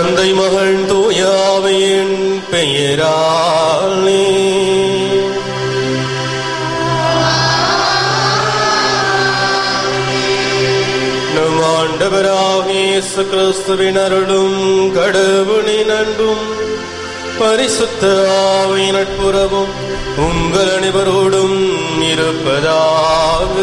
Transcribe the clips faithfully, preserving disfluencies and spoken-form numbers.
தந்தை மகள் தூயாவின் பெயராலே நம் ஆண்டவராகிய இயேசு கிறிஸ்துவின் அருளும் கடவுளின் அன்பும் பரிசுத்த ஆவியின் நட்புறவும் உங்கள் அனைவரோடும் இருப்பதாக.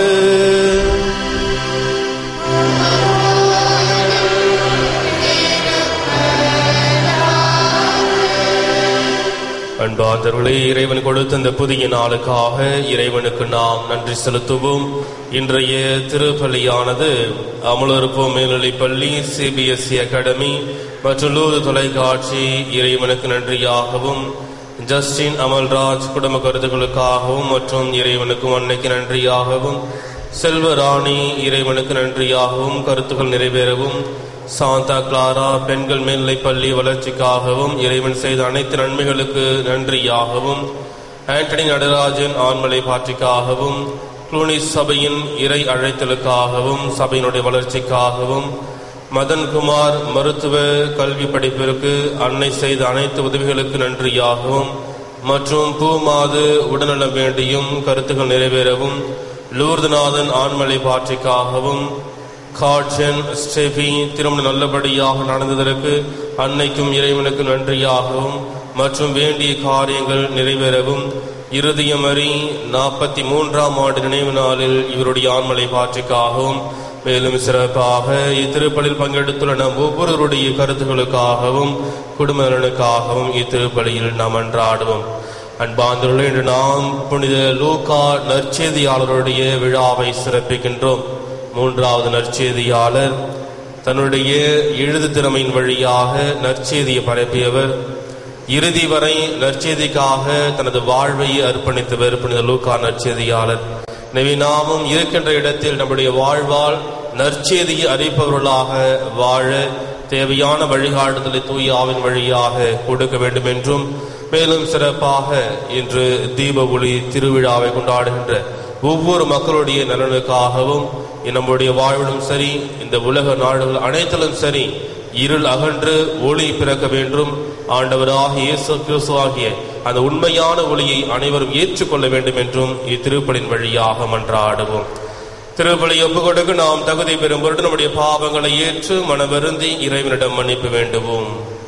அன்பார்ந்தவர்களே, இறைவன் கொடுத்த இந்த புதிய நாளுக்காக இறைவனுக்கு நாம் நன்றி செலுத்துவோம். இன்றைய திருப்பலியானது அமலொருப்பு மேல்நிலைப் பள்ளி, சிபிஎஸ்இ அகாடமி மற்றும் லூர்து தொலைக்காட்சி இறைவனுக்கு நன்றியாகவும், ஜஸ்டின் அமல்ராஜ் குடும்ப கருத்துக்களுக்காகவும் மற்றும் இறைவனுக்கு அன்னைக்கு நன்றியாகவும், செல்வராணி இறைவனுக்கு நன்றியாகவும், கருத்துக்கள் நிறைவேறவும், சாந்தா கிளாரா பெண்கள் மேல்நிலைப் பள்ளி வளர்ச்சிக்காகவும், இறைவன் செய்த அனைத்து நன்மைகளுக்கு நன்றியாகவும், ஆண்டனி நடராஜன் ஆண்மலை பாற்றிக்காகவும், குளூனி சபையின் இறை அழைத்தலுக்காகவும், சபையினுடைய வளர்ச்சிக்காகவும், மதன்குமார் மருத்துவ கல்வி படிப்பிற்கு அன்னை செய்த அனைத்து உதவிகளுக்கு நன்றியாகவும் மற்றும் பூமாது உடல்நலம் வேண்டியும் கருத்துக்கள் நிறைவேறவும், லூர்துநாதன் ஆண்மலை பாற்றிக்காகவும், காட்சன் ஸ்டெபி திருமணம் நல்லபடியாக நடந்ததற்கு அன்னைக்கும் இறைவனுக்கு நன்றியாகவும் மற்றும் வேண்டிய காரியங்கள் நிறைவேறவும், இறுதியமறி நாற்பத்தி மூன்றாம் ஆண்டு நினைவு நாளில் இவருடைய ஆண்மலை பாற்றிக்காகவும், மேலும் சிறப்பாக இத்திருப்பலில் பங்கெடுத்துள்ள நம் ஒவ்வொருவருடைய கருத்துக்களுக்காகவும் குடும்ப நலனுக்காகவும் இத்திருப்பலியில் நாம் அன்றாடுவோம். அன்பார்ந்தவர்களே, இன்று நாம் புனித லூக்கா நற்செய்தியாளருடைய விழாவை சிறப்பிக்கின்றோம். மூன்றாவது நற்செய்தியாளர் தன்னுடைய எழுது திறமையின் வழியாக நற்செய்தியை பரப்பியவர். இறுதி வரை நற்செய்திக்காக தனது வாழ்வை அர்ப்பணித்தவர் புனித லூக்கா நற்செய்தியாளர். எனவே நாமும் இருக்கின்ற இடத்தில் நம்முடைய வாழ்வால் நற்செய்தியை அறிப்பவர்களாக வாழ தேவையான வழிகாட்டுதலை தூயாவின் வழியாக கொடுக்க வேண்டும் என்றும், மேலும் சிறப்பாக இன்று தீப ஒளி திருவிழாவை கொண்டாடுகின்ற ஒவ்வொரு மக்களுடைய நலனுக்காகவும், நம்முடைய வாழ்விலும் சரி இந்த உலக நாடுகள் அனைத்திலும் சரி இருள் அகன்று ஒளி பிறக்க வேண்டும். ஆண்டவராக இயேசு கிறிஸ்து ஆகிய அந்த உண்மையான ஒளியை அனைவரும் ஏற்றுக்கொள்ள வேண்டும் என்றும் இத்திருப்பலின் வழியாக மன்றாடுவோம். திருப்பலி ஒப்புக் கொடுக்க நாம் தகுதி பெறும் பொருட்டு நம்முடைய பாவங்களை ஏற்று மனவருந்தி இறைவனிடம் மன்னிப்பு வேண்டுவோம்.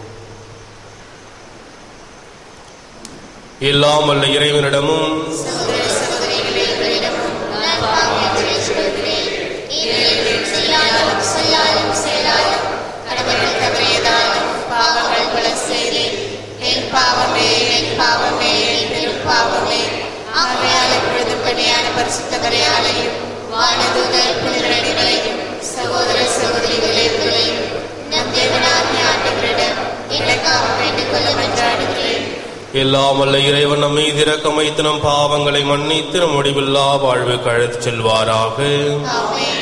எல்லாம் வல்ல இறைவனிடமும் சகோதர சகோதரிகளையும் நம் தேவனாகிய ஆண்டவரிடம் எனக்காக வேண்டிக் கொள்ள மன்றாடுகிறேன். எல்லாம் வல்ல இறைவன் நம்மை இரக்கம் வைத்து நம் பாவங்களை மன்னித்து நம் முடிவில்லா வாழ்வுக்கு அழைத்துச் செல்வாராக. ஆமென்.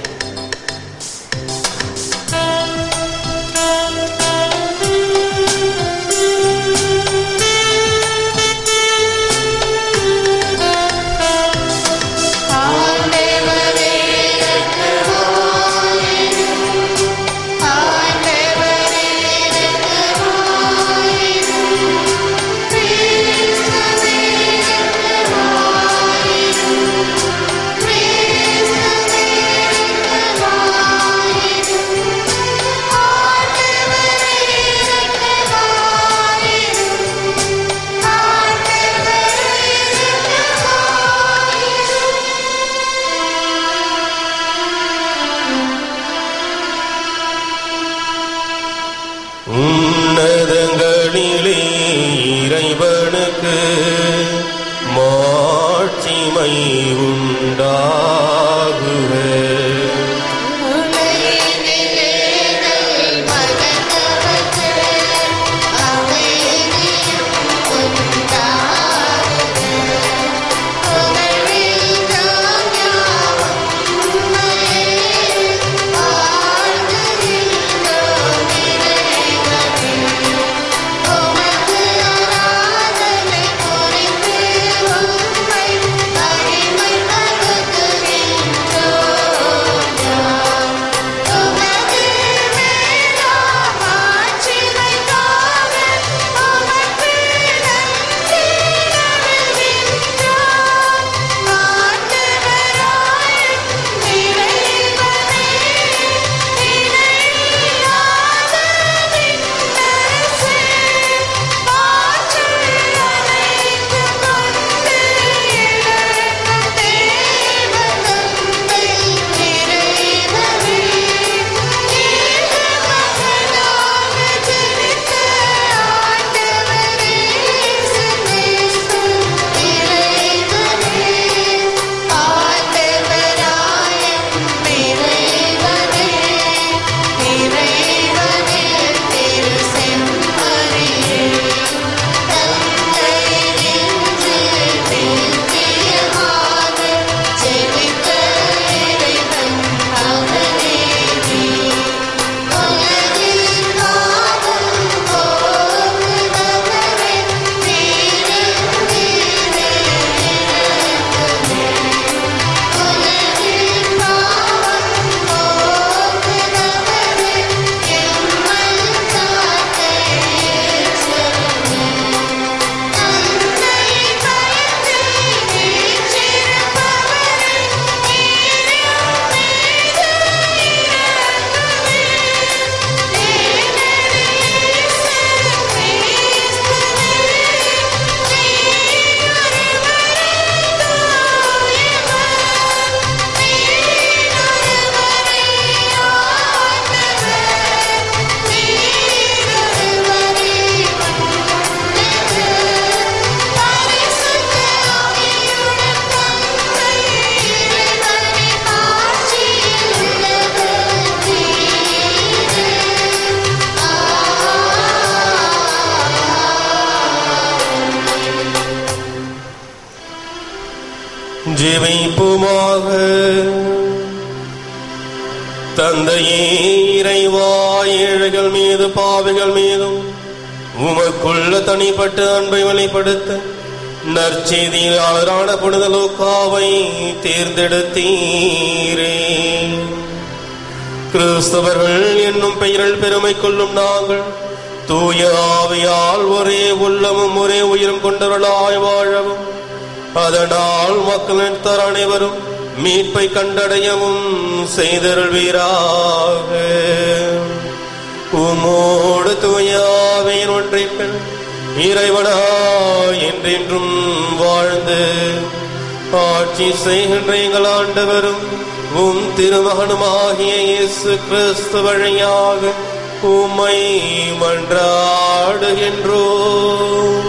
உன்னதங்களிலே இறைவனுக்கு மாட்சிமை உண்டாகுக. ஜெபிப்போமாக. தந்தையே இறைவா, ஏழைகள் மீது பாவிகள் மீதும் உமக்குள்ள தனிப்பட்ட அன்பை வெளிப்படுத்த நற்செய்தியாளரான புனித லூக்காவை தேர்ந்தெடுத்தீரே. கிறிஸ்தவர்கள் என்னும் பெயரில் பெருமை கொள்ளும் நாங்கள் தூய ஆவியால் ஒரே உள்ளமும் ஒரே உயிரும் கொண்டவர்களாய் வாழவும், அதனால் மக்களின் தர அனைவரும் மீட்பை கண்டடையவும் செய்தருள்வீராக. உமோடு தூய ஆவியின் ஒன்றைப்பெண் இறைவனாய் என்றென்றும் வாழ்ந்து ஆட்சி செய்கின்ற எங்கள் ஆண்டவரும் உம் திருமகனுமாகிய இயேசு கிறிஸ்து வழியாக உம்மை மன்றாடுகின்றோம்.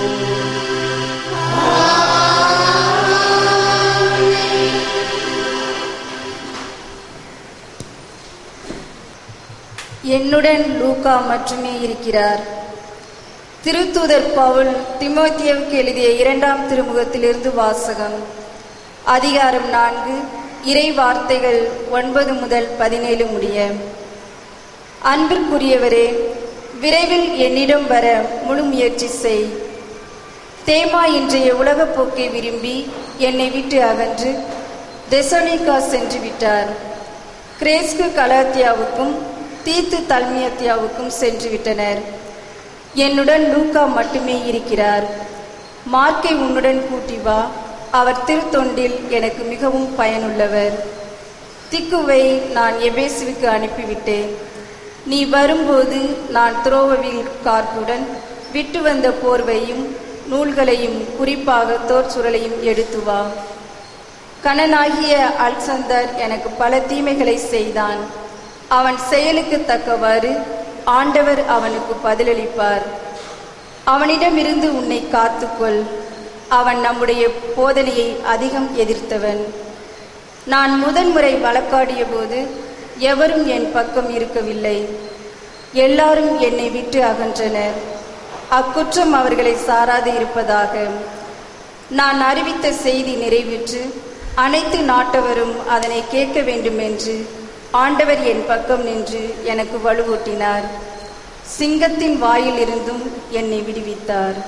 என்னுடன் லூக்கா மட்டுமே இருக்கிறார். திருத்தூதர் பவுல் தீமோத்தேயுவுக்கு எழுதிய இரண்டாம் திருமுகத்திலிருந்து வாசகம். அதிகாரம் நான்கு, இறை வார்த்தைகள் ஒன்பது முதல் பதினேழு முடிய. அன்பிற்குரியவரே, விரைவில் என்னிடம் வர முழு முயற்சி செய். தேமா இன்றைய உலகப் போக்கை விரும்பி என்னை விட்டு அகன்று தெசலோனிகா சென்று விட்டார். கிரேஸ்கு கலாத்தியாவுக்கும் தீத்து தல்மியத்தியாவுக்கும் சென்று விட்டனர். என்னுடன் லூக்கா மட்டுமே இருக்கிறார். மார்க்கை உன்னுடன் கூட்டி வா, அவர் திருத்தொண்டில் எனக்கு மிகவும் பயனுள்ளவர். திக்குவை நான் எபேசுவுக்கு அனுப்பிவிட்டேன். நீ வரும்போது நான் துரோவவில் கார்க்குடன் விட்டு வந்த போர்வையும் நூல்களையும் குறிப்பாக தோற் சுருளையும் எடுத்து வா. கணனாகிய அல்சந்தர் எனக்கு பல தீமைகளை செய்தான். அவன் செயலுக்கு தக்கவாறு ஆண்டவர் அவனுக்கு பதிலளிப்பார். அவனிடமிருந்து உன்னை காத்துக்கொள். அவன் நம்முடைய போதனையை அதிகம் எதிர்த்தவன். நான் முதன்முறை வழக்காடிய போது எவரும் என் பக்கம் இருக்கவில்லை. எல்லாரும் என்னை விட்டு அகன்றனர். அக்குற்றம் அவர்களை சாராது இருப்பதாக. நான் அறிவித்த செய்தி நிறைவேற்று அனைத்து நாட்டவரும் அதனை கேட்க வேண்டும் என்று ஆண்டவர் என் பக்கம் நின்று எனக்கு வலுவூட்டினார். சிங்கத்தின் வாயில் இருந்தும் என்னை விடுவித்தார்.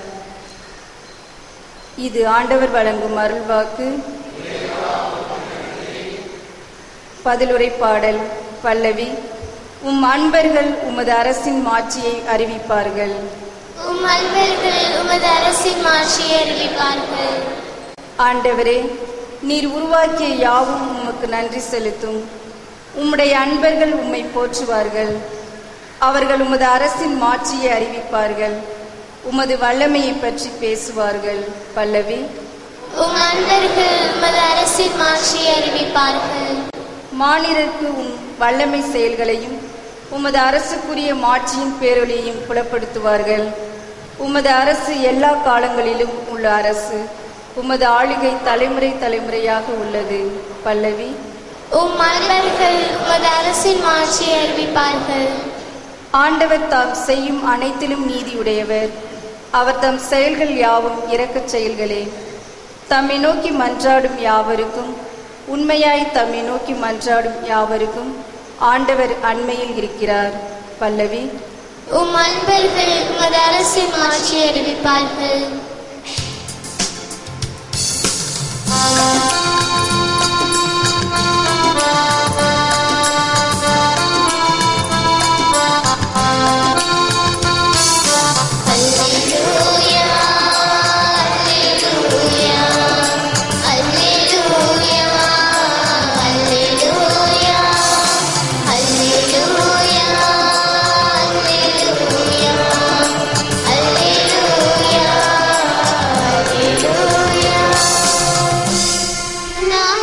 இது ஆண்டவர் வழங்கும் அருள்வாக்கு. பதிலுரை பாடல். பல்லவி. உம் அன்பர்கள் உமது அரசின் மாட்சியை அறிவிப்பார்கள். உம் அன்பர்கள் உமது அரசின் மாட்சியை அறிவிப்பார்கள். ஆண்டவரே, நீர் உருவாக்கிய யாவும் உமக்கு நன்றி செலுத்தும். உம்முடைய அன்பர்கள் உம்மை போற்றுவார்கள். அவர்கள் உமது அரசின் மாட்சியை அறிவிப்பார்கள். உமது வல்லமையை பற்றி பேசுவார்கள். பல்லவி. உம் அன்பர்கள் உமது அரசின் மாட்சியை அறிவிப்பார்கள். மானிடருக்கு உம் வல்லமை செயல்களையும் உமது அரசுக்குரிய மாட்சியின் பேரொலியையும் புலப்படுத்துவார்கள். உமது அரசு எல்லா காலங்களிலும் உள்ள அரசு. உமது ஆளுகை தலைமுறை தலைமுறையாக உள்ளது. பல்லவி. உம் அன்பர்கள் உமது அரசின் மாட்சியை அறிவிப்பார்கள். ஆண்டவர் தாம் செய்யும் அனைத்திலும் நீதியுடையவர். அவர் தம் செயல்கள் யாவும் இரக்கச் செயல்களே. தம்மை நோக்கி மன்றாடும் யாவருக்கும், உண்மையாய் தம்மை நோக்கி மன்றாடும் யாவருக்கும் ஆண்டவர் அண்மையில் இருக்கிறார். பல்லவி. உம் அன்பர்கள் உமது அரசின் மாட்சியை அறிவிப்பார்கள். நான்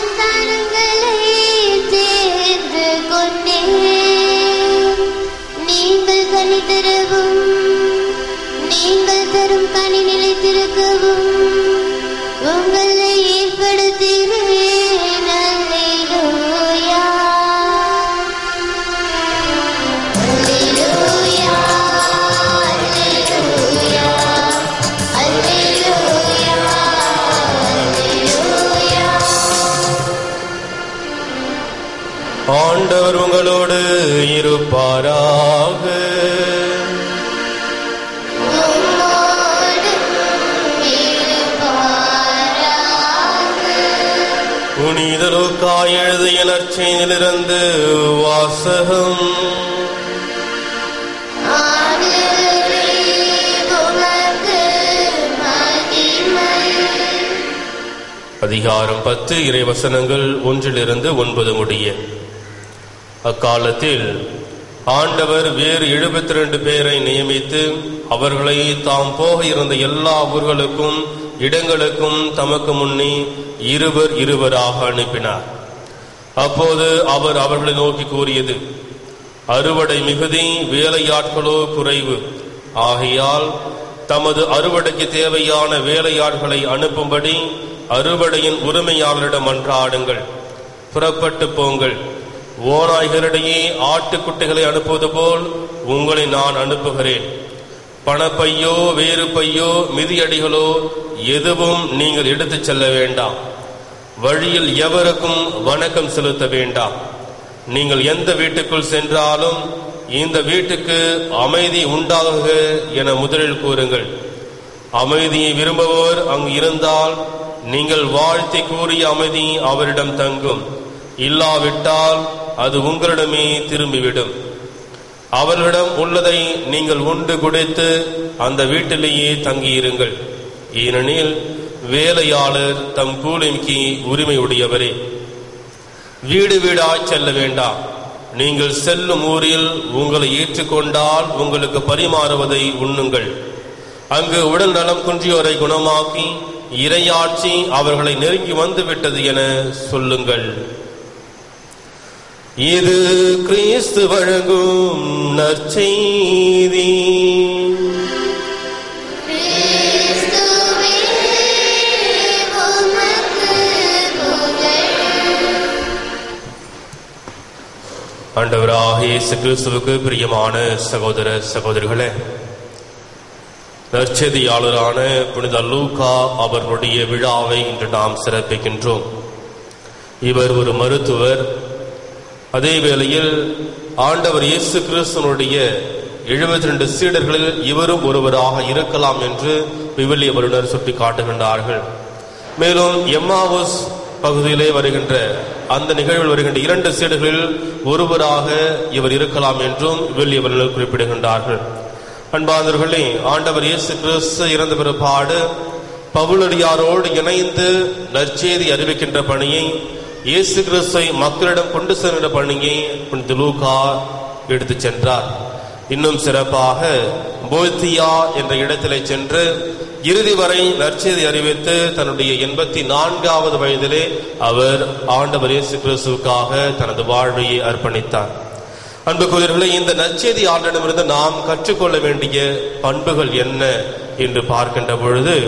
ஆண்டவர் உங்களோடு இருப்பாராக. புனித லூக்கா எழுதிய நற்செய்தியிலிருந்து வாசகம். அதிகாரம் பத்து, இறைவசனங்கள் ஒன்றிலிருந்து ஒன்பது முடிய. அக்காலத்தில் ஆண்டவர் வேறு எழுபத்தி ரெண்டு பேரை நியமித்து அவர்களை தாம் போக இருந்த எல்லா ஊர்களுக்கும் இடங்களுக்கும் தமக்கு முன்னே இருவர் இருவராக அனுப்பினார். அப்போது அவர் அவர்களை நோக்கி கூறியது, அறுவடை மிகுதி, வேலையாட்களோ குறைவு. ஆகையால் தமது அறுவடைக்கு தேவையான வேலையாட்களை அனுப்பும்படி அறுவடையின் உரிமையாளரிடம் மன்றாடுங்கள். புறப்பட்டு போங்கள். ஓநாய்களிடையே ஆட்டுக்குட்டிகளை அனுப்புவது போல் உங்களை நான் அனுப்புகிறேன். பணப்பையோ வேறு பையோ மிதியடிகளோ எதுவும் நீங்கள் எடுத்துச் செல்ல வேண்டாம். வழியில் எவருக்கும் வணக்கம் செலுத்த வேண்டாம். நீங்கள் எந்த வீட்டுக்குள் சென்றாலும் இந்த வீட்டுக்கு அமைதி உண்டாகுக என முதலில் கூறுங்கள். அமைதியை விரும்புவோர் அங்கு இருந்தால் நீங்கள் வாழ்த்தி கூறிய அமைதி அவரிடம் தங்கும். இல்லாவிட்டால் அது உங்களிடமே திரும்பிவிடும். அவர்களிடம் உள்ளதை நீங்கள் உண்டு குடித்து அந்த வீட்டிலேயே தங்கியிருங்கள். ஏனெனில் வேலையாளர் தம் கூலிக்கு உரிமை உடையவரே. வீடு வீடாய் செல்ல வேண்டாம். நீங்கள் செல்லும் ஊரில் உங்களை ஏற்றுக்கொண்டால் உங்களுக்கு பரிமாறுவதை உண்ணுங்கள். அங்கு உடல் நலம் குன்றியோரை குணமாக்கி இறையாட்சி அவர்களை நெருங்கி வந்து விட்டது என சொல்லுங்கள். இது கிறிஸ்து வழங்கும் நற்செய்தி. ஆண்டவராகிய இயேசு கிறிஸ்துவுக்கு பிரியமான சகோதர சகோதரிகளே, நற்செய்தியாளரான புனித லூக்கா அவர்களுடைய விழாவை இன்று நாம் சிறப்பிக்கின்றோம். இவர் ஒரு மருத்துவர். அதே வேளையில் ஆண்டவர் இயேசு கிறிஸ்துவனுடைய எழுபத்தி ரெண்டு சீடர்களில் இவரும் ஒருவராக இருக்கலாம் என்று விவிலிய வல்லுநர் சுட்டி காட்டுகின்றார்கள். மேலும் எம்மாவுஸ் பகுதியிலே வருகின்ற அந்த நிகழ்வில் வருகின்ற இரண்டு சீடர்களில் ஒருவராக இவர் இருக்கலாம் என்றும் விவிலிய வல்லுநர் குறிப்பிடுகின்றார்கள். அன்பார்ந்தவர்களே, ஆண்டவர் இயேசு கிறிஸ்து இறந்த பிற்பாடு பவுலடியாரோடு இணைந்து நற்செய்தி அறிவிக்கின்ற பணியை, இயேசு கிறிஸ்துவை மக்களிடம் கொண்டு சென்ற பணியை புனித லூக்கா எடுத்து சென்றார். இன்னும் சிறப்பாக போத்தியா என்ற இடத்திலே சென்று இறுதி வரை நற்செய்தி அறிவித்து தன்னுடைய எண்பத்தி நான்காவது வயதிலே அவர் ஆண்டவர் இயேசு கிறிஸ்துவுக்காக தனது வாழ்வையை அர்ப்பணித்தார். அன்புக்குரியவர்களே, இந்த நற்செய்தி ஆண்டவரிடமிருந்து நாம் கற்றுக்கொள்ள வேண்டிய பண்புகள் என்ன என்று பார்க்கின்ற பொழுது,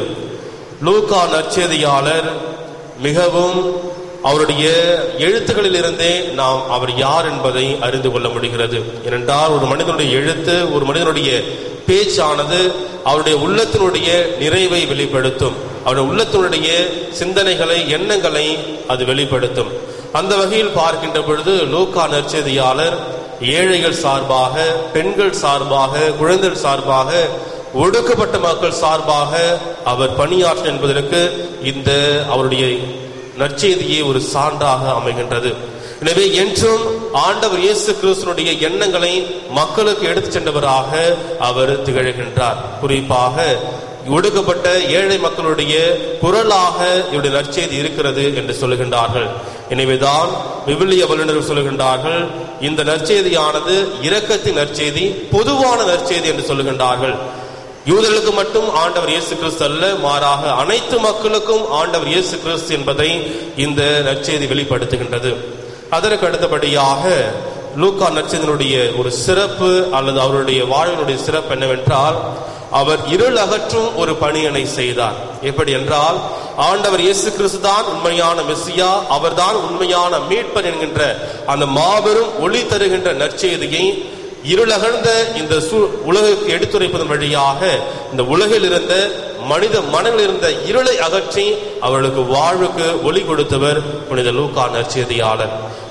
லூக்கா நற்செய்தியாளர் மிகவும் அவருடைய எழுத்துக்களில் இருந்தே நாம் அவர் யார் என்பதை அறிந்து கொள்ள முடிகிறது. ஏனென்றால் ஒரு மனிதனுடைய எழுத்து, ஒரு மனிதனுடைய பேச்சானது அவருடைய உள்ளத்தினுடைய நிறைவை வெளிப்படுத்தும். அவருடைய உள்ளத்தினுடைய சிந்தனைகளை, எண்ணங்களை அது வெளிப்படுத்தும். அந்த வகையில் பார்க்கின்ற பொழுது லூக்கா நற்செய்தியாளர் ஏழைகள் சார்பாக, பெண்கள் சார்பாக, குழந்தைகள் சார்பாக, ஒடுக்கப்பட்ட மக்கள் சார்பாக அவர் பணியாற்ற என்பதற்கு இந்த அவருடைய நற்செய்தியே ஒரு சான்றாக அமைகின்றது. எனவே என்றும் ஆண்டவர் இயேசு கிறிஸ்துவினுடைய எண்ணங்களை மக்களுக்கு எடுத்து சென்றவராக அவர் திகழ்கின்றார். குறிப்பாக ஒடுக்கப்பட்ட ஏழை மக்களுடைய குரலாக இவருடைய நற்செய்தி இருக்கிறது என்று சொல்லுகின்றார்கள். எனவேதான் விவிலிய வல்லுநர்கள் சொல்லுகின்றார்கள், இந்த நற்செய்தியானது இரக்கத்தின் நற்செய்தி, பொதுவான நற்செய்தி என்று சொல்லுகின்றார்கள். யூதர்களுக்கு மட்டும் ஆண்டவர் இயேசு கிறிஸ்து அல்ல, மாறாக அனைத்து மக்களுக்கும் ஆண்டவர் இயேசு கிறிஸ்து என்பதை இந்த நற்செய்தி வெளிப்படுத்துகின்றது. அதற்கு அடுத்தபடியாக லூக்கா நற்செய்தியினுடைய ஒரு சிறப்பு அல்லது அவருடைய வாழ்வினுடைய சிறப்பு என்னவென்றால், அவர் இருள் அகற்றும் ஒரு பணியினை செய்தார். எப்படி என்றால், ஆண்டவர் இயேசு கிறிஸ்து தான் உண்மையான மெசியா, அவர்தான் உண்மையான மீட்பர் என்கின்ற அந்த மாபெரும் ஒளி தருகின்ற நற்செய்தியை இருளகழ்ந்த இந்த உலகுக்கு எடுத்துரைப்பதன் வழியாக இந்த உலகில் இருந்த மனித மனங்களில் இருந்த இருளை அகற்றி அவர்களுக்கு வாழ்வுக்கு ஒளி கொடுத்தவர் புனித லூக்கா நற்செய்தியாளர்.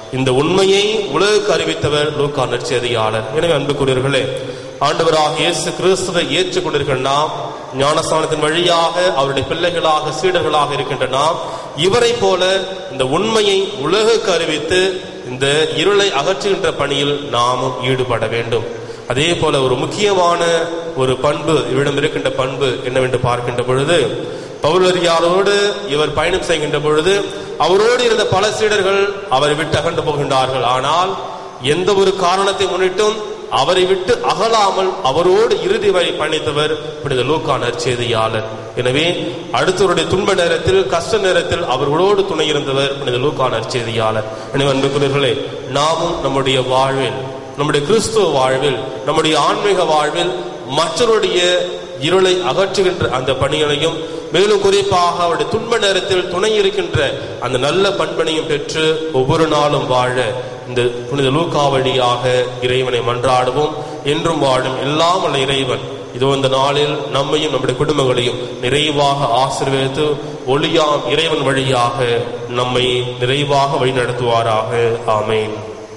இந்த உண்மையை உலகுக்கு அறிவித்தவர் லூக்கா நற்செய்தியாளர். எனவே அன்புக்குரியவர்களே, ஆண்டவராக இயேசு கிறிஸ்துவை ஏற்றுக்கொண்டிருக்கிற நாம், ஞானஸ்நானத்தின் வழியாக அவருடைய பிள்ளைகளாக சீடர்களாக இருக்கின்ற நாம், இவரை போல இந்த உண்மையை உலகுக்கு அறிவித்து இந்த இருளை அகற்றுகின்ற பணியில் நாமும் ஈடுபட வேண்டும். அதே போல ஒரு முக்கியமான ஒரு பண்பு இவரிடம் இருக்கின்ற பண்பு என்னவென்று பார்க்கின்ற பொழுது, பவுலடியாரோடு இவர் பயணம் செய்கின்ற பொழுது அவரோடு இருந்த பல சீடர்கள் அவரை விட்டு அகன்று போகின்றார்கள். ஆனால் எந்த ஒரு காரணத்தை முன்னிட்டும் அவரை விட்டு அகலாமல் அவரோடு இறுதி வரை பயணித்தவர் புனித லூக்கா நற்செய்தியாளர். எனவே அடுத்தவருடைய துன்ப நேரத்தில், கஷ்ட நேரத்தில் அவர்களோடு துணை இருந்தவர் புனித லூக்கா நற்செய்தியாளர். எனவே அன்புக்குரியவர்களே, நாமும் நம்முடைய வாழ்வில், நம்முடைய கிறிஸ்துவ வாழ்வில், நம்முடைய ஆன்மீக வாழ்வில் மற்றவருடைய இருளை அகற்றுகின்ற அந்த பணிகளையும், மேலும் குறிப்பாக அவருடைய துன்ப நேரத்தில் துணை இருக்கின்ற அந்த நல்ல பண்பனையும் பெற்று ஒவ்வொரு நாளும் வாழ இந்த புனித லூக்கா வழியாக இறைவனை மன்றாடுவோம். என்றும் வாழும் எல்லாம் உள்ள இறைவன் இதோ இந்த நாளில் நம்மையும் நம்முடைய குடும்பங்களையும் நிறைவாக ஆசீர்வதித்து ஒளியாம் இறைவன் வழியாக நம்மை நிறைவாக வழிநடத்துவாராக. ஆமேன்.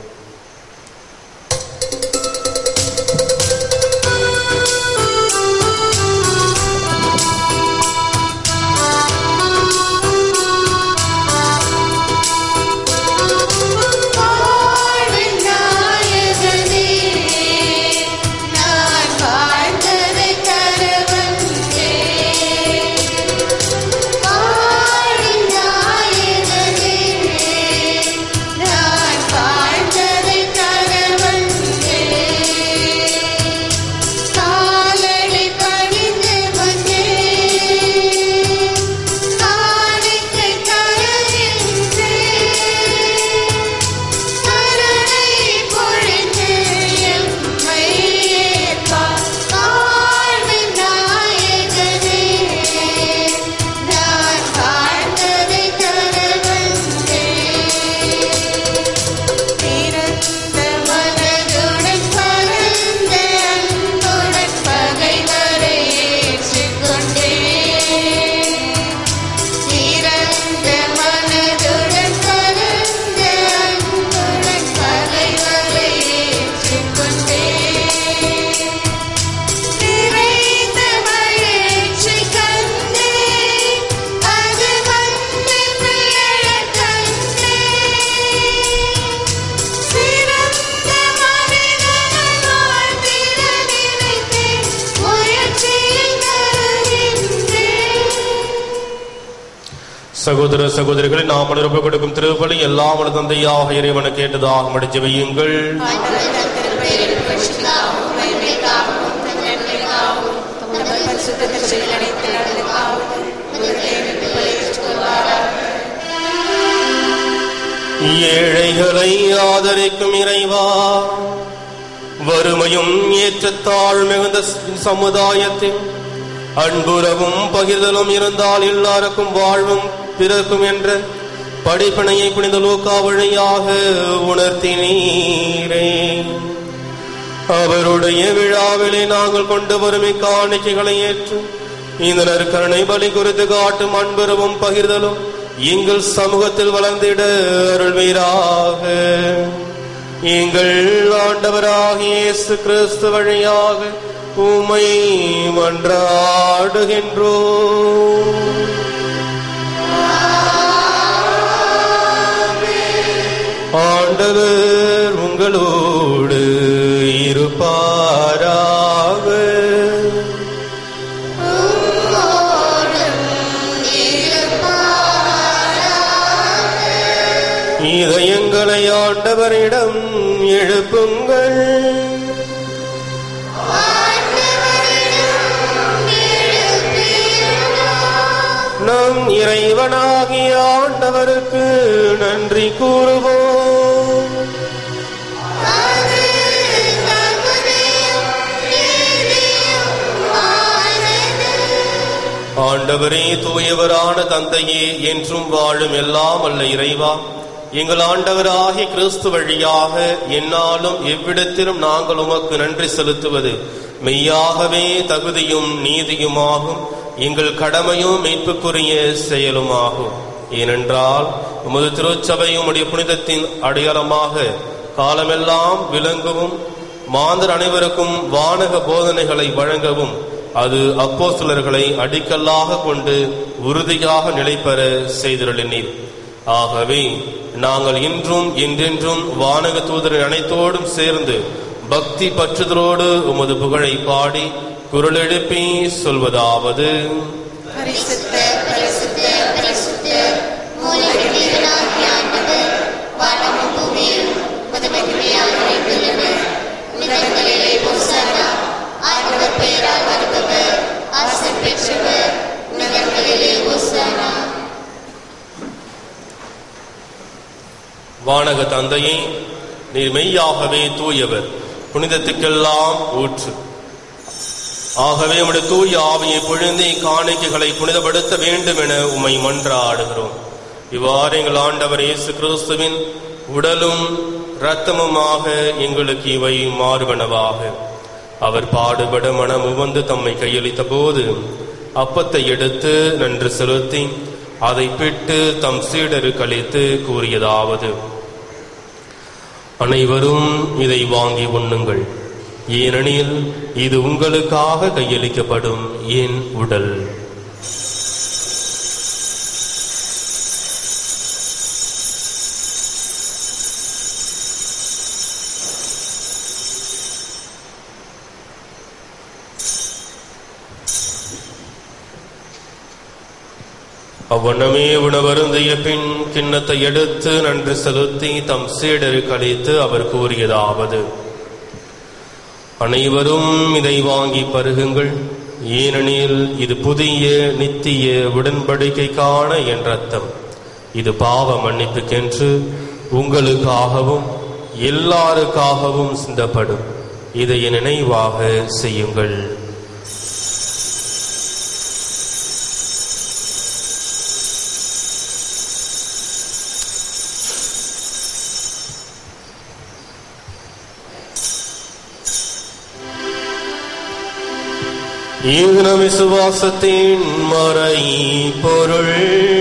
சகோதர சகோதரிகளை நாம் நிரப்ப கொடுக்கும் திருப்பலி எல்லாம் தந்தையாக இறைவனை கேட்டதாக மடி ஜெபியுங்கள். ஏழைகளை ஆதரிக்கும் இறைவா, வறுமையும் ஏற்றத்தாழ் மிகுந்த சமுதாயத்தில் அன்புறவும் பகிர்தலும் இருந்தால் எல்லாருக்கும் வாழ்வும் பிறக்கும் என்ற படிப்பினையை புனித லூக்கா வழியாக உணர்த்தினீரே. அவருடைய விழாவிலே நாங்கள் கொண்டு வரும் இக்காணிக்கைகளை ஏற்று இந்த நற்கருணை பலி குறித்து காட்டும் அன்புறவும் பகிர்தலும் எங்கள் சமூகத்தில் வளர்ந்திட அருள்வீராக. எங்கள் ஆண்டவராகிய இயேசு கிறிஸ்து வழியாக உம்மை மன்றாடுகின்றோம். ஆண்டவர் உங்களோடு இருப்பாராக. இதயங்களை ஆண்டவரிடம் எழுப்புங்கள். நம் இறைவனாகிய ஆண்டவருக்கு நன்றி கூறுவோம். ஆண்டவரே, தூயவரான தந்தையே, என்றும் வாழும் எல்லாம் அல்ல இறைவா, எங்கள் ஆண்டவராகிய கிறிஸ்து வழியாக என்னாலும் எவ்விடத்திலும் நாங்கள் உமக்கு நன்றி செலுத்துவது மெய்யாகவே தகுதியும் நீதியுமாகும், எங்கள் கடமையும் மீட்புக்குரிய செயலுமாகும். ஏனென்றால் உமது திருச்சபை உம்முடைய புனிதத்தின் அடையாளமாக காலமெல்லாம் விளங்கவும் மாந்தர் அனைவருக்கும் வானக போதனைகளை வழங்கவும் அது அப்போஸ்தலர்களை அடிக்கல்லாக கொண்டு உறுதியாக நிலைபெற செய்திருளினீர். ஆகவே நாங்கள் இன்றும் என்றென்றும் வானக தூதரின் அனைத்தோடும் சேர்ந்து பக்தி பற்றுதலோடு உமது புகழை பாடி குரல் எழுப்பி சொல்வதாவது: வானக தந்தையே, நீர் மெய்யாகவே தூயவர், புனிதத்துக்கெல்லாம் ஊற்று. ஆகவே உம்முடைய தூய ஆவியை பொழிந்து காணிக்கைகளை புனிதப்படுத்த வேண்டும் என உம்மை மன்றாடுகிறோம். இவ்வாறு எங்கள் ஆண்டவர் இயேசு கிறிஸ்துவின் உடலும் இரத்தமுமாக எங்களுக்கு இவை மாறுவனவாக. அவர் பாடுபட மனமு வந்து தம்மை கையளித்த போது அப்பத்தை எடுத்து நன்று செலுத்தி அதை பிட்டு தம் சீடருக்கு அளித்து கூறியதாவது: அனைவரும் இதை வாங்கி உண்ணுங்கள், ஏனெனில் இது உங்களுக்காக கையளிக்கப்படும் என் உடல். அவ்வண்ணமே உணவருந்திய பின் கிண்ணத்தை எடுத்து நன்று செலுத்தி தம் சீடருக்கு அளித்து அவர் கூறியதாவது: அனைவரும் இதை வாங்கி பருகுங்கள், ஏனெனில் இது புதிய நித்திய உடன்படிக்கைக்கான என் ரத்தம். இது பாவ மன்னிப்புக்கென்று உங்களுக்காகவும் எல்லாருக்காகவும் சிந்தப்படும். இதை நினைவாக செய்யுங்கள். இது நம் விசுவாசத்தின் மறை பொருள்.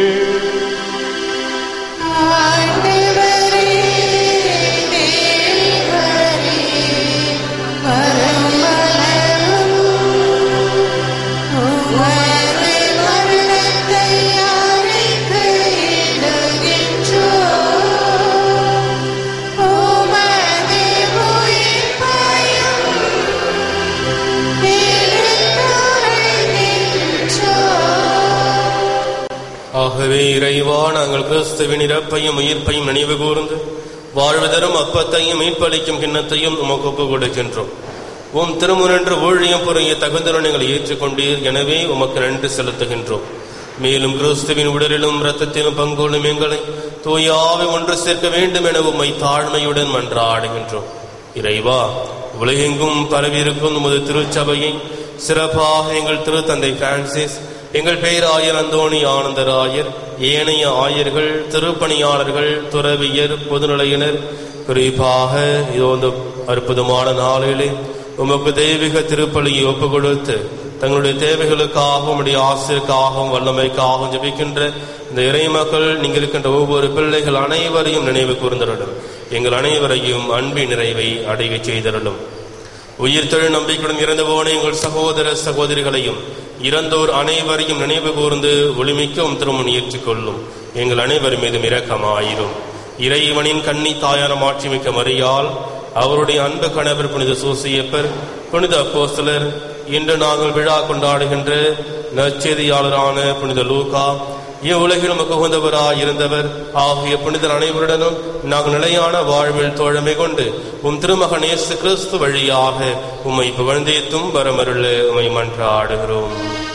ஆகவே இறைவா, நாங்கள் கிறிஸ்துவின் இறப்பையும் உயிர்ப்பையும் நினைவு கூர்ந்து வாழ்வதரும் அப்பத்தையும் மீட்பளிக்கும் கிண்ணத்தையும் உமக்கு ஒப்புக் கொடுக்கின்றோம். உம் திருமுனன்று ஊழியம் புரிய தகுந்த நீங்கள் ஏற்றுக்கொண்டீர். எனவே உமக்கு நன்றி செலுத்துகின்றோம். மேலும் கிறிஸ்துவின் உடலிலும் இரத்தத்திலும் பங்கொள்ளும் எங்களை தூயாவை ஒன்று சேர்க்க வேண்டும் என உம்மை தாழ்மையுடன் மன்றாடுகின்றோம். இறைவா, உலகெங்கும் பரவியிருக்கும் உமது திருச்சபையை சிறப்பாக எங்கள் திருத்தந்தை பிரான்சிஸ், எங்கள் பேராயர் அந்தோணி ஆனந்தராயர், ஏனைய ஆயர்கள், திருப்பணியாளர்கள், துறவியர், பொதுநிலையினர், குறிப்பாக இதோ இந்த அற்புதமான நாளிலே உமக்கு தெய்வீக திருப்பலியை ஒப்புக் கொடுத்து தங்களுடைய தேவைகளுக்காகவும் உடைய ஆசிரியருக்காகவும் வல்லமைக்காகவும் ஜெபிக்கின்ற இந்த இறை மக்கள், நீங்கள் இருக்கின்ற ஒவ்வொரு பிள்ளைகள் அனைவரையும் நினைவு கூர்ந்தருளும். எங்கள் அனைவரையும் அன்பின் நிறைவை அடைய செய்தருளும். உயிர் தொழில் நம்பிக்கையுடன் இறந்து போன எங்கள் சகோதர சகோதரிகளையும் இறந்தோர் அனைவரையும் நினைவு கூர்ந்து ஒளிமிக்க திருமணம் ஏற்றுக்கொள்ளும். எங்கள் அனைவர் மீதும் இரக்கமாயிரும். இறைவனின் கன்னி தாயான மாட்சிமிக்க மரியாள், அவருடைய அன்பு கணவர் புனித சூசியப்பர், புனித அப்போஸ்தலர், இன்று நாங்கள் விழா கொண்டாடுகின்ற நற்செய்தியாளரான புனித லூக்கா, இவ்வுலகிலும் உகந்தவராய் இருந்தவர் ஆகிய புனிதர் அனைவருடனும் நாங்கள் நிலையான வாழ்வில் தோழமை கொண்டு உம் திருமகன் இயேசு கிறிஸ்து வழியாக உம்மை புகழ்ந்தேத்தும் வரமருள உம்மை மன்றாடுகிறோம்.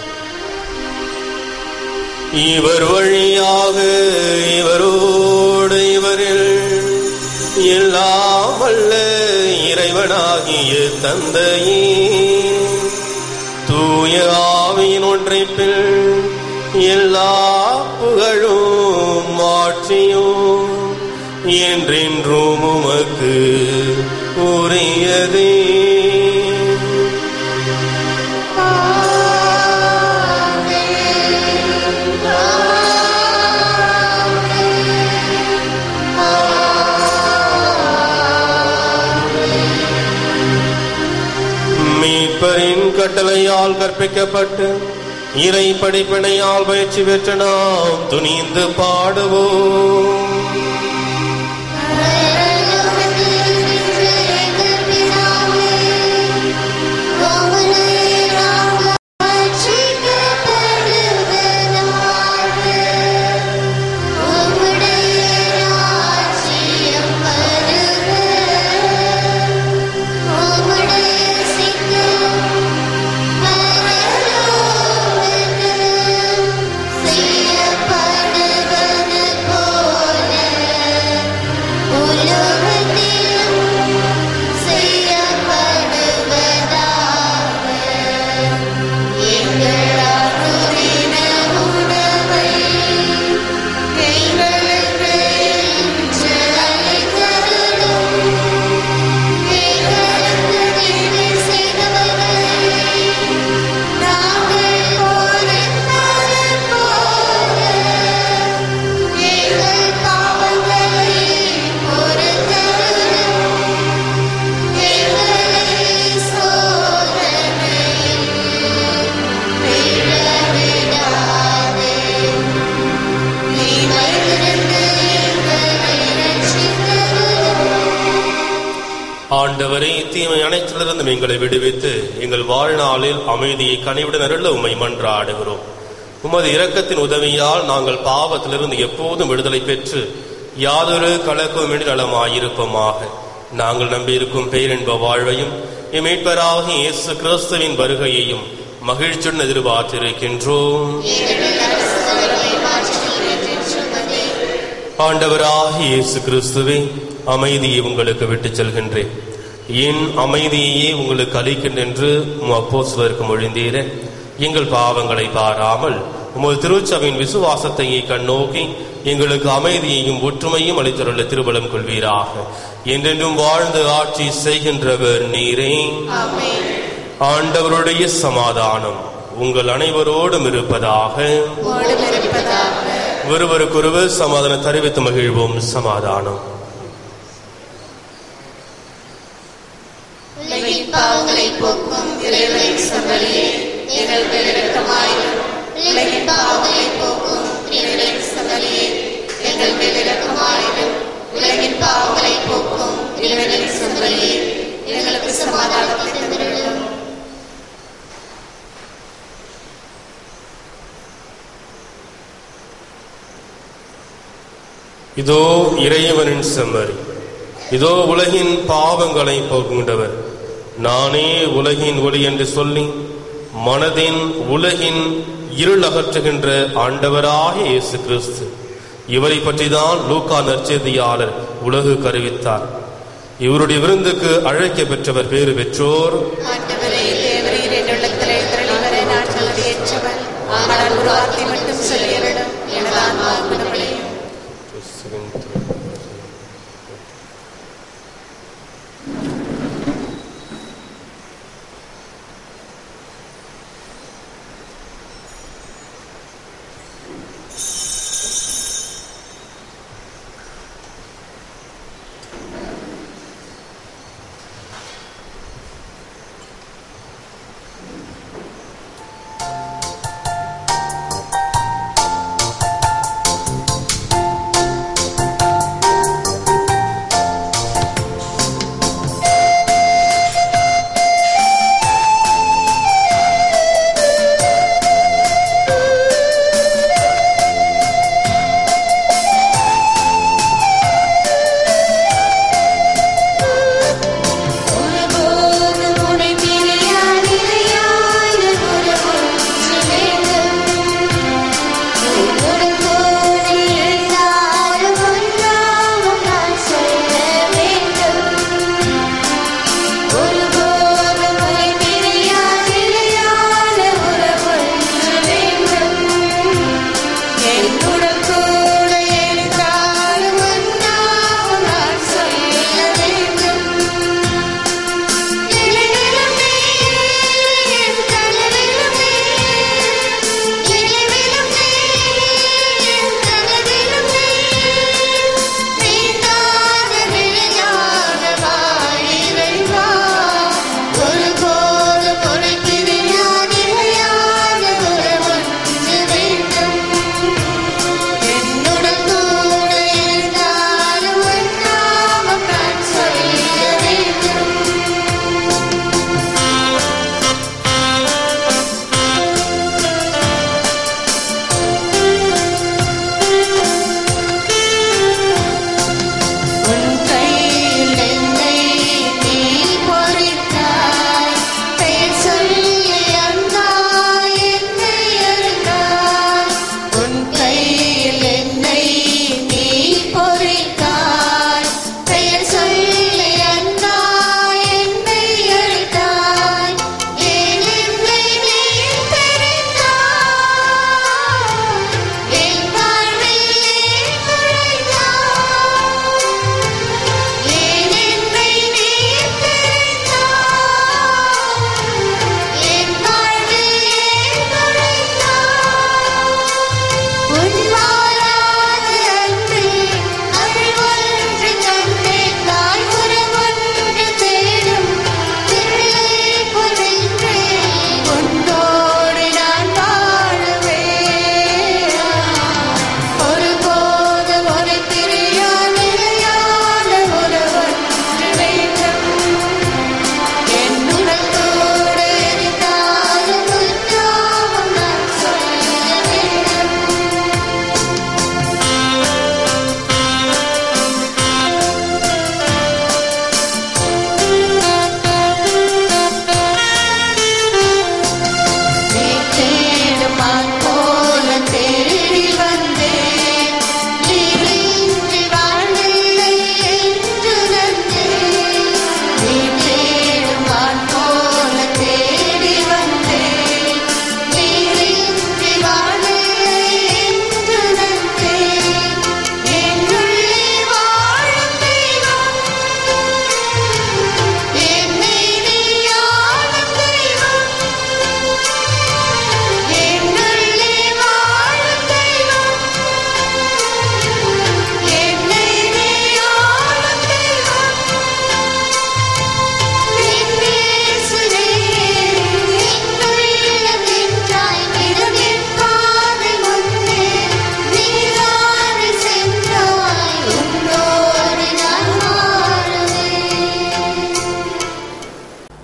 இவர் வழியாக இவரோடு இவரில் எல்லாம் வல்ல இறைவனாகிய தந்தையே, தூய ஆவியின் ஒன்றைப்பில் எல்லா புகழும் மாட்சியும் என்றென்றும் உமக்கு உரியதே. ஆமென். மீட்பரின் கட்டளையால் கற்பிக்கப்பட்டு இறை படிப்பினையால் பயிற்சி பெற்ற நாம் துணிந்து பாடுவோம். ஆண்டவரே, தீமை அனைத்திலிருந்து எங்களை விடுவித்து எங்கள் வாழ்நாளில் அமைதியை கனிவுடன் அருள உம்மை மன்றாடுகிறோம். உமது இரக்கத்தின் உதவியால் நாங்கள் பாவத்திலிருந்து எப்போதும் விடுதலை பெற்று யாதொரு கலக்கமின்றி நலமாயிருப்போமாக. நாங்கள் நம்பியிருக்கும் பேரின்ப வாழ்வையும் இம்மீட்பராக இயேசு கிறிஸ்துவின் வருகையையும் மகிழ்ச்சியுடன் எதிர்பார்த்திருக்கின்றோம். ஆண்டவராக இயேசு கிறிஸ்துவே, அமைதியை உங்களுக்கு விட்டுச் செல்கின்றேன், என் அமைதியையே உங்களுக்கு அளிக்கின்றேன் என்று உம் அப்போஸ்தலருக்கு மொழிந்தீரே. எங்கள் பாவங்களை பாராமல் உமது திருச்சபையின் விசுவாசத்தை கண்ணோக்கி எங்களுக்கு அமைதியையும் ஒற்றுமையும் அளித்தருள்ள திருபலம் கொள்வீராக. என்றென்றும் வாழ்ந்து ஆட்சி செய்கின்றவர் நீரே. ஆண்டவருடைய சமாதானம் உங்கள் அனைவரோடும் இருப்பதாக. ஒருவருக்கொருவர் சமாதானம் தெரிவித்து மகிழ்வோம். சமாதானம். பாவங்களை போக்கும் இறைவனின் சமரியே எங்கள் மேல் இரக்கமாயிரும். உலகின் பாவங்களை போக்கும் இறைவனின் சமரியே எங்கள் மேல் இரக்கமாயிரும். உலகின் பாவங்களை போக்கும் இறைவனின் சமரியே எங்களுக்கு சமாதானத்தை தந்திரலும். இதோ இறைவனின் செம்மறி, இதோ உலகின் பாவங்களை போக்குகின்றவர். நானே உலகின் ஒளி என்று சொல்லி மனதின் உலகின் இருள் அகற்றுகின்ற ஆண்டவராக இயேசு கிறிஸ்து, இவரை பற்றிதான் லூக்கா நற்செய்தியாளர் உலகு கருவித்தார். இவருடைய விருந்துக்கு அழைக்க பெற்றவர் பேறு பெற்றோர்.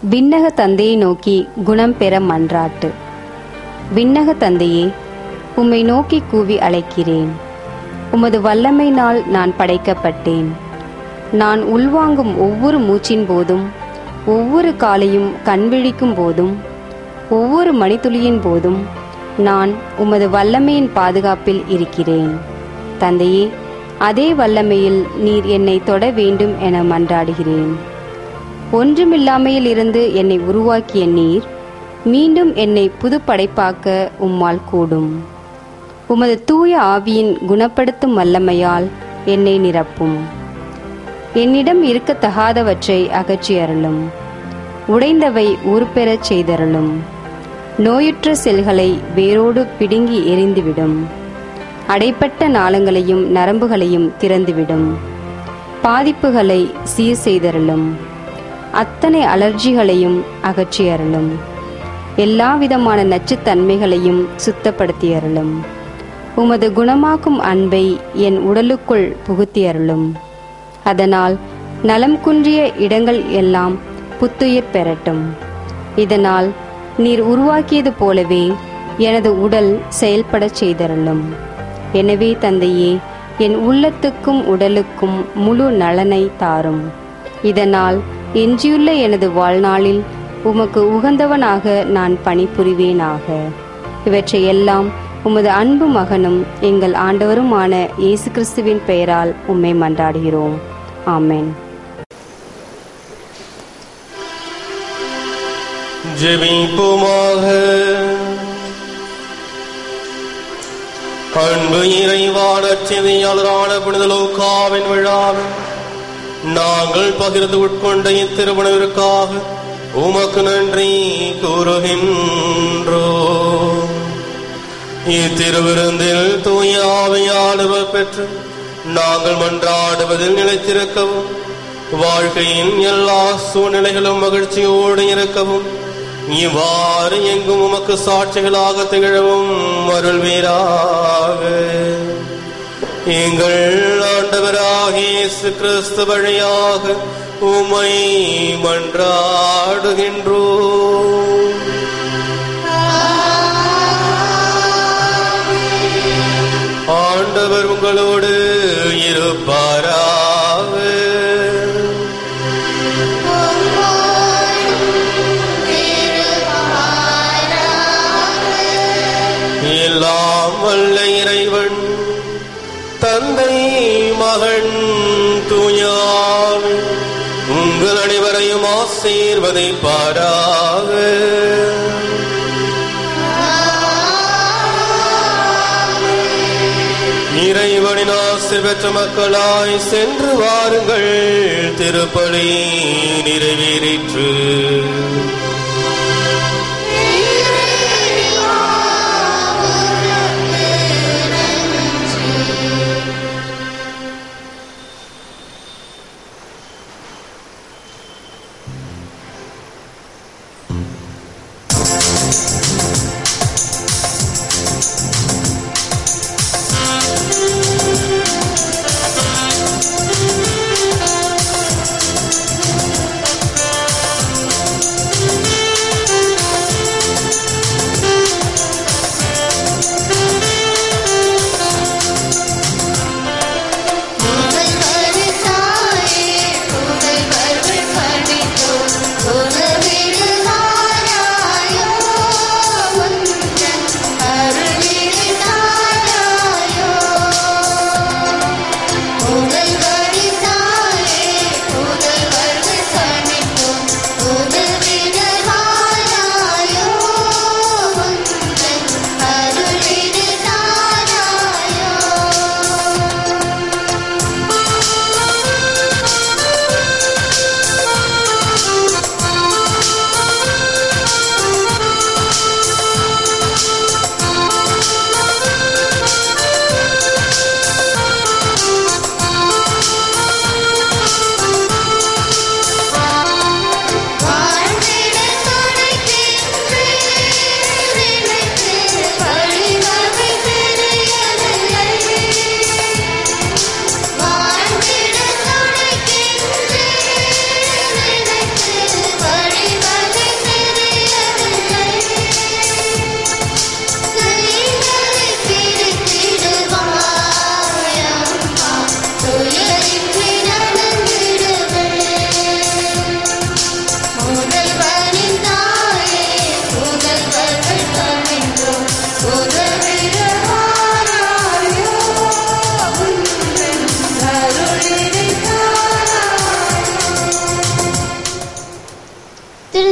விண்ணக தந்தையை நோக்கி குணம் பெற மன்றாட்டு. விண்ணக தந்தையே, உம்மை நோக்கி கூவி அழைக்கிறேன். உமது வல்லமையினால் நான் படைக்கப்பட்டேன். நான் உள்வாங்கும் ஒவ்வொரு மூச்சின் போதும், ஒவ்வொரு காலையும் கண்விழிக்கும் போதும், ஒவ்வொரு மணித்துளியின் போதும் நான் உமது வல்லமையின் பாதுகாப்பில் இருக்கிறேன். தந்தையே, அதே வல்லமையில் நீர் என்னை தொட வேண்டும் என மன்றாடுகிறேன். ஒன்றுமில்லாமையில் இருந்து என்னை உருவாக்கிய நீர் மீண்டும் என்னை புது படைப்பாக்க உம்மால் கூடும். உமது தூய ஆவியின் குணப்படுத்தும் வல்லமையால் என்னை நிரப்பும். என்னிடம் இருக்கத்தகாதவற்றை அகற்றி அருளும். உடைந்தவை உருப்பெறச் செய்தருளும். நோயுற்ற செல்களை வேரோடு பிடுங்கி எரிந்துவிடும். அடைப்பட்ட நாளங்களையும் நரம்புகளையும் திறந்துவிடும். பாதிப்புகளை சீர் செய்தருளும். அத்தனை அலர்ஜிகளையும் அகற்றி அருளும். எல்லா விதமான நச்சுத்தன்மைகளையும் சுத்தப்படுத்தி அருளும். உமது குணமாக்கும் அன்பை என் உடலுக்குள் புகுத்தி அருளும். அதனால் நலம் குன்றிய இடங்கள் எல்லாம் புத்துயிர் பெறட்டும். இதனால் நீர் உருவாக்கியது போலவே எனது உடல் செயல்படச் செய்தருளும். எனவே தந்தையே, என் உள்ளத்துக்கும் உடலுக்கும் முழு நலனை தாரும். இதனால் எஞ்சியுள்ள எனது வாழ்நாளில் உமக்கு உகந்தவனாக நான் பணிபுரிவேனாக. இவற்றையெல்லாம் உமது அன்பு மகனும் எங்கள் ஆண்டவருமான இயேசு கிறிஸ்துவின் பெயரால் உம்மை மன்றாடுகிறோம். ஆமென். ஜெபிப்போமாக. அன்பு இறைவான செய்தியாளரான புனித லூக்காவின் விழாவில் நாங்கள் பகிர்ந்து உட்கொண்ட இத்திருமணவிற்காக உமக்கு நன்றி கூறுகின்றோம். இத்திருவிருந்தில் தூய ஆவியால் பெற்று நாங்கள் மன்றாடுவதில் நிலைத்திருக்கவும், வாழ்க்கையின் எல்லா சூழ்நிலைகளும் மகிழ்ச்சியோடு இருக்கவும், இவ்வாறு எங்கும் உமக்கு சாட்சிகளாக திகழவும் அருள்வீராக. எங்கள் ஆண்டவராகிய இயேசு கிறிஸ்து வழியாக உம்மை மன்றாடுகின்றோம். ஆண்டவர் உங்களோடு இருப்பாராக. எல்லாம் வல்ல இறைவன் தந்தை, மகன், தூய ஆவி உங்கள் அனைவரையும் ஆசீர்வதிப்பாராக. இறைவனின் ஆசீர் பெற்ற மக்களாய் சென்று வாருங்கள். திருப்பலி நிறைவேறிற்று.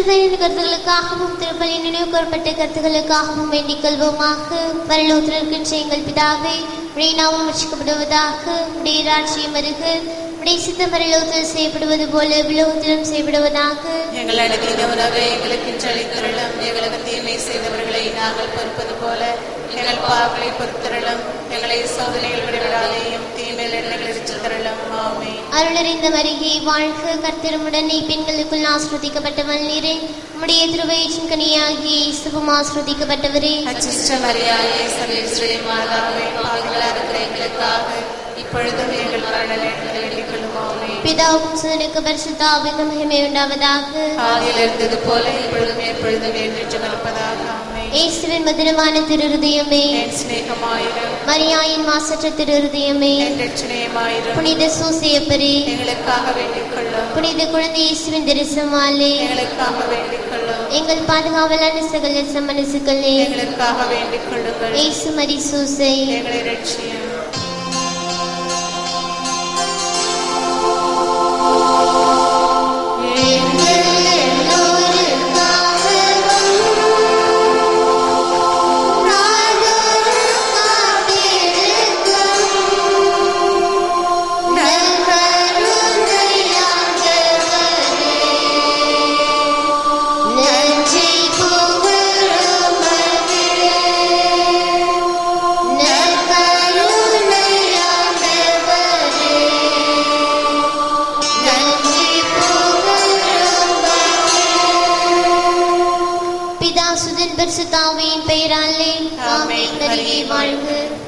திருப்பலியின் கருத்துகளுக்காகவும் திருப்பலியின் நினைவு கூறப்பட்ட கருத்துகளுக்காகவும் வேண்டிக் கொள்வோமாக. பரலோகத்தில் இருக்கின்ற எங்கள் பிதாவே, உடைய நாமம் உச்சரிக்கப்படுவதாக, உடைய ராஜ்யம் வருக, உடைய சித்தம் பரலோகத்தில் செய்யப்படுவது போல விலோகத்திலும் செய்யப்படுவதாக. எங்கள் அனுதின உணவை எங்களுக்கு அளித்தருளும். எங்களுக்கு தீமை செய்தவர்களை நாங்கள் பொறுப்பது போல எங்கள் பாவங்களை பொறுத்தருளும். எங்களை சோதனைகள் விடுவிடாதையும் தீமையில் எண்ணங்களை தருளும். ஆமென். அருளறிந்த மரியே வாழ்க, கர்த்தருமுடன் பெண்களுக்குள் ஆஸ்ரதிக்கப்பட்டவள் நீரே. உம்முடைய திருவயிற்றின் கனியாகிய இயேசுவும் ஆஸ்ரதிக்கப்பட்டவரே. அச்சிஷ்ட மரியாயே, சர்வேஸ்வரி மாதாவே, பாவிகளாக இருக்கிற எங்களுக்காக இப்பொழுதும் எங்கள் மரண நேரத்தில் வேண்டிக் கொள்ளும். ஆமென். பிதாவுக்கும் சுதனுக்கும் பரிசுத்த ஆவிக்கும் மகிமை உண்டாவதாக. ஆதியில் இருந்தது போல இப்பொழுதும் எப்பொழுதும் என்றென்றும் இருப்பதாக. ஆமென். இயேசுவின் மதுரமான திருஹிருதயமே, என் சிநேகமாயிரும். மரியாயின் மாசற்ற திருஹிருதயமே, என் இரட்சணியமாயிரும். புனித சூசையப்பரே, எங்களுக்காக வேண்டிக் கொள்ளும். புனித குழந்தை இயேசுவின் தரிசனமாலே எங்களுக்காக வேண்டிக் கொள்ளும். எங்கள் பாதுகாவலான சகல சமனசுகளே, எங்களுக்காக வேண்டிக் கொள்ளுங்கள். இயேசு மரி சூசை, எங்களை இரட்சியும். பரிசுத்தாவியின் பெயராலே ஆமென். மரியே வாழ்க.